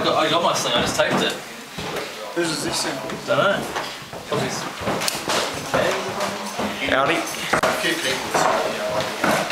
I got my sling, I just taped it. Whose is this thing? Don't know. Probably. Howdy. A few people,